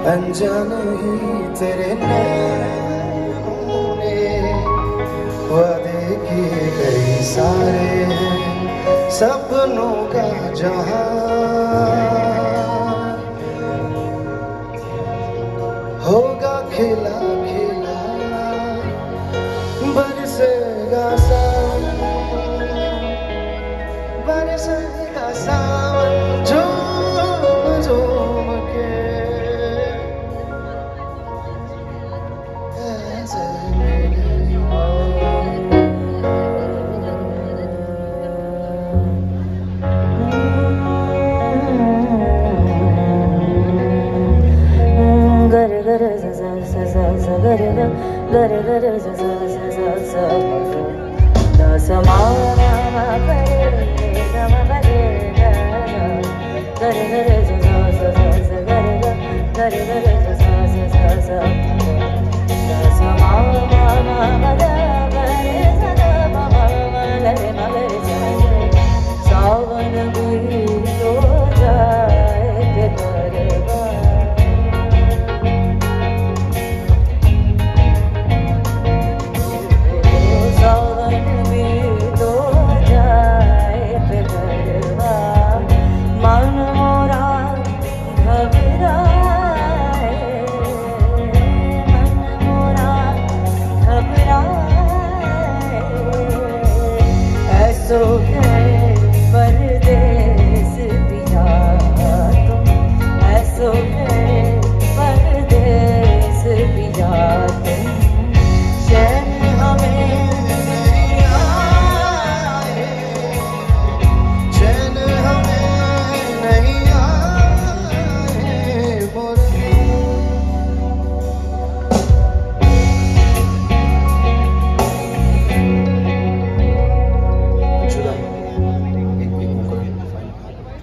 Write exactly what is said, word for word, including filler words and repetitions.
अनजाने ही तेरे नैनों ने वादे किए कई सारे हैं सपनों का जहां होगा खिला खिला बरसेगा सावन बरसेगा सावन झूम झूम के ऐसे गर गर ज ज ज ज ज गर ग गर गर ज ज ज ज ज द स म म प रे ग म प रे ग ग गर गर ज